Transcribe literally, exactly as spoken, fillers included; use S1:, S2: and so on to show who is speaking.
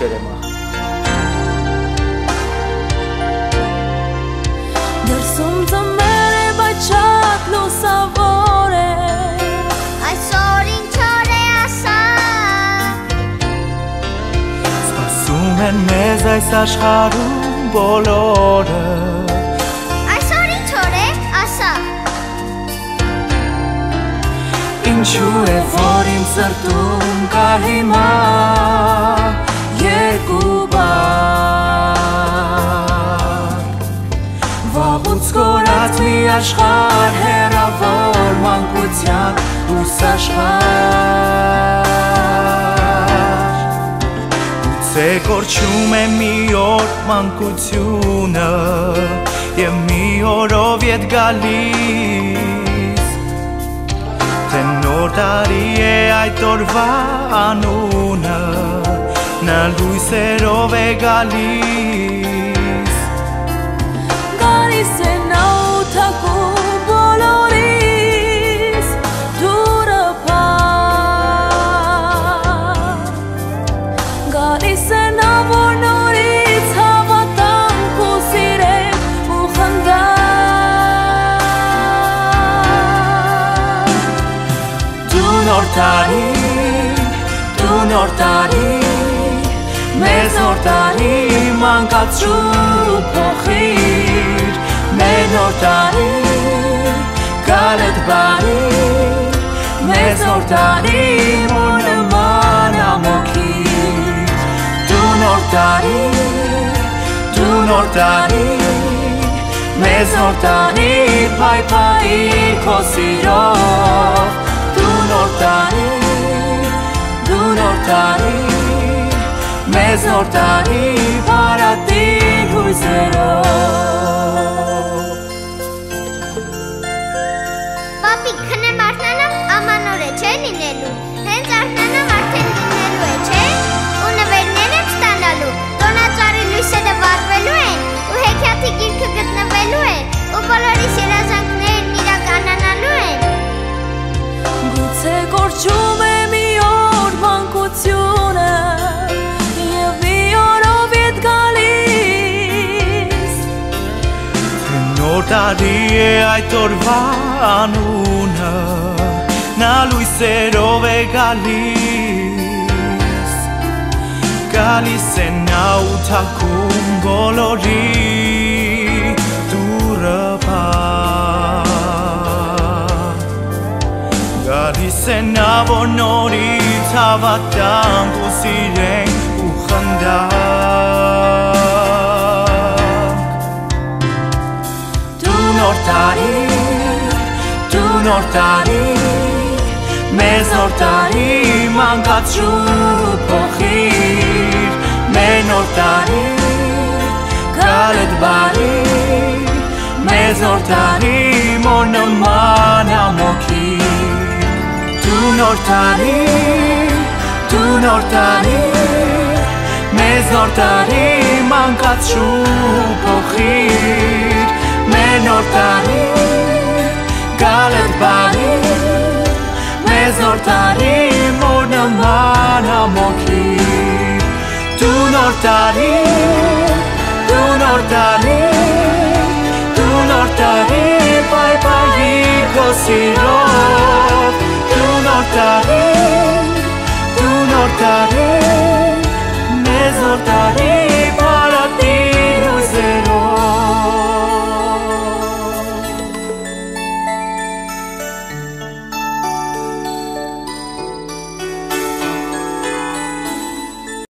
S1: Şerema.
S2: Դրսում ծմերը բաչակ լուսավոր է
S3: Այսօր ինչ օր է ասա
S1: Սպասում են մեզ այս աշխարհում բոլորը
S3: Այսօր ինչ օր է ասա
S1: Ինչու է որ իմ սրտում կա հիմա երկու բառ Վաղուց կորած մի աշխարհ հեռավոր մանկության դուրս աշխարհ Գուցե կորչում է մի օր մանկությունը Եվ մի օրով ետ գալիս Թե նոր տարի է այդ օրվա անունը Նա լույսերով է գալիս
S2: Գալիս է նա ուտակում բոլորիս դուրը պար Գալիս է նա որ նորից հավատանք ու սիրենք ու խնդանք
S1: Դու նոր տարի, դու նոր տարի Մեզ նոր տարի մանկացրու փոխիր Մեր նոր տարի գալդ բարի Մեզ նոր տարի մոր նման ամոքիր Դու նոր տարի, դու նոր տարի Մեզ նոր տարի պայպայի քո սիրով Դու նոր տարի, դու նոր տարի Մեզ նոր տարի բարատիր հույսերով
S3: Պապիկ քնեմ արթնանամ ամանոր է չէ լինելու Հենց արթնանամ արդեն լինելու է չէ Ու նվերներ եմ ստանալու Տոնածառի լույսերը վառվելու են Ու հեքիաթի գիրքը գտնվելու է Ու բոլորիս երազանքներն իրականանալու են
S2: Գուցե կորչում է մի օր մանկությունը Եվ մի օրով ետ գալիս
S1: Նոր տարի է այդ օրվա անունը Նա լույսերով է գալիս Գալիս է նա ու թակում բոլորի դուրը բար Գալիս է նա որ նորից հավատանք ու սիրենք ու խնդանք Դու նոր տարի, դու նոր տարի Մեզ նոր տարի մանկացրու փոխիր Մեր նոր տարի գալդ բարի Մեզ նոր տարի մոր նման ամոքիր Դու նոր տարի, դու նոր տարի Մեզ նոր տարի մանկացրու փոխիր Մեր նոր տարի գալդ բարի Մեզ նոր տարի մոր նման ամոքիր Դու նոր տարի, դու նոր տարի Դու նոր տարի պայպայի քո սիրով Դու նոր տարի, դու նոր տարի